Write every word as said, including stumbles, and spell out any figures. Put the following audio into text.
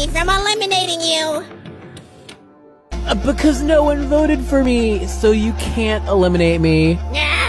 me from eliminating you? Uh, because no one voted for me, so you can't eliminate me. Ah!